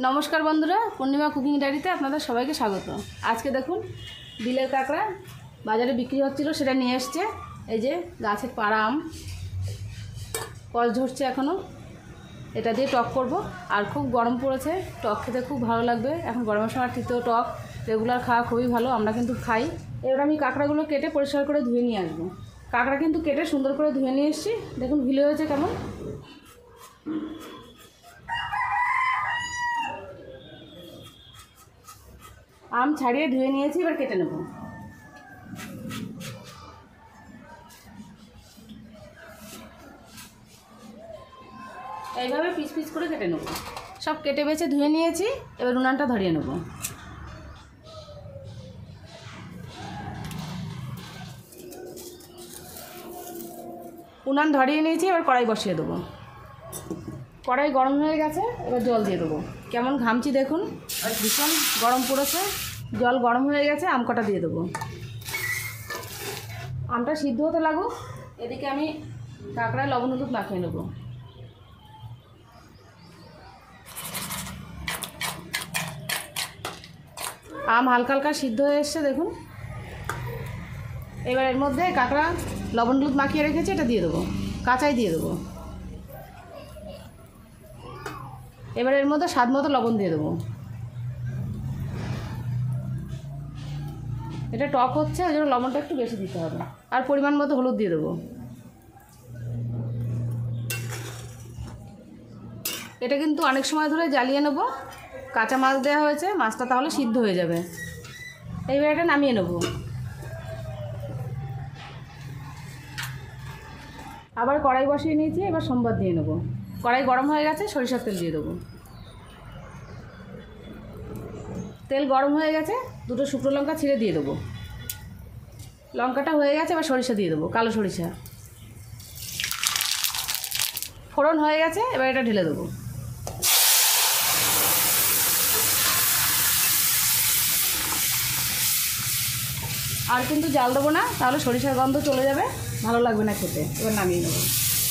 নমস্কার বন্ধুরা, পূর্ণিমা কুকিং ডায়েরিতে আপনাদের সবাইকে স্বাগত। আজকে দেখুন বিলের কাঁকড়া বাজারে বিক্রি হচ্ছিল, সেটা নিয়ে এসছে। এই যে গাছের পাড়া আম, কল ঝরছে এখনও। এটা দিয়ে টক করব। আর খুব গরম পড়েছে, টক খেতে খুব ভালো লাগবে। এখন গরমের সময় তিতো টক রেগুলার খাওয়া খুবই ভালো, আমরা কিন্তু খাই। এবার আমি কাঁকড়াগুলো কেটে পরিষ্কার করে ধুয়ে নিয়ে আসবো। কাঁকড়া কিন্তু কেটে সুন্দর করে ধুয়ে নিয়ে এসেছি। দেখুন ভিলে হয়েছে কেমন। আম ছাড়িয়ে ধুয়ে নিয়েছি, এবার কেটে নেব। এইভাবে পিস পিস করে কেটে নেব। সব কেটে বেছে ধুয়ে নিয়েছি, এবার উনানটা ধরিয়ে নেব। উনান ধরিয়ে নিয়েছি, এবার কড়াই বসিয়ে দেবো। কড়াই গরম হয়ে গেছে, এবার জল দিয়ে দেবো। কেমন ঘামছি দেখুন, ভীষণ গরম পড়েছে। জল গরম হয়ে গেছে, আম কটা দিয়ে দেবো। আমটা সিদ্ধ হতে লাগুক, এদিকে আমি কাঁকড়ায় লবণ হলুদ মাখিয়ে নেব। আম হালকা হালকা সিদ্ধ হয়ে এসছে দেখুন। এবার এর মধ্যে কাঁকড়া লবণ হলুদ মাখিয়ে রেখেছি, এটা দিয়ে দেবো। কাঁচাই দিয়ে দেবো। এবার এর মধ্যে স্বাদ মতো লবণ দিয়ে দেবো। এটা টক হচ্ছে, ওই জন্য লবণটা একটু বেশি দিতে হবে। আর পরিমাণ মতো হলুদ দিয়ে দেবো। এটা কিন্তু অনেক সময় ধরে জ্বালিয়ে নেব। কাঁচা মাছ দেওয়া হয়েছে, মাছটা তাহলে সিদ্ধ হয়ে যাবে। এইবার এটা নামিয়ে নেব। আবার কড়াই বসিয়ে নিয়েছি, এবার সম্বাদ দিয়ে নেব। কড়াই গরম হয়ে গেছে, সরিষার তেল দিয়ে দেবো। তেল গরম হয়ে গেছে, দুটো শুকনো লঙ্কা ছিঁড়ে দিয়ে দেবো। লঙ্কাটা হয়ে গেছে, এবার সরিষা দিয়ে দেবো, কালো সরিষা। ফোড়ন হয়ে গেছে, এবার এটা ঢেলে দেবো। আর কিন্তু জাল দেবো না, তাহলে সরিষার গন্ধ চলে যাবে, ভালো লাগবে না খেতে। এবার নামিয়ে নেব।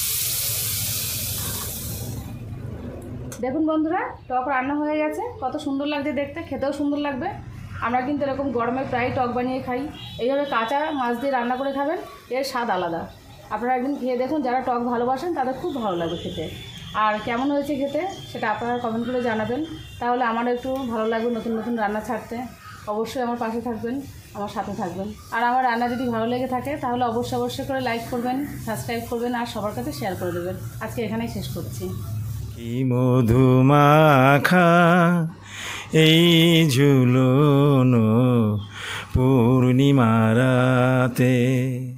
দেখুন বন্ধুরা, টক রান্না হয়ে গেছে। কত সুন্দর লাগছে দেখতে, খেতেও সুন্দর লাগবে। আমরা কিন্তু এরকম গরমে প্রায় টক বানিয়ে খাই। এইভাবে কাঁচা মাছ দিয়ে রান্না করে খাবেন, এর স্বাদ আলাদা। আপনারা একদিন খেয়ে দেখুন, যারা টক ভালোবাসেন তাদের খুব ভালো লাগবে খেতে। আর কেমন হয়েছে খেতে সেটা আপনারা কমেন্ট করে জানাবেন, তাহলে আমারও একটু ভালো লাগবে নতুন নতুন রান্না ছাড়তে। অবশ্যই আমার পাশে থাকবেন, আমার সাথে থাকবেন। আর আমার রান্না যদি ভালো লেগে থাকে তাহলে অবশ্যই করে লাইক করবেন, সাবস্ক্রাইব করবেন, আর সবার কাছে শেয়ার করে দেবেন। আজকে এখানেই শেষ করছি। কি মধুমাখা এই ঝুলনো পূর্ণিমা রাতে।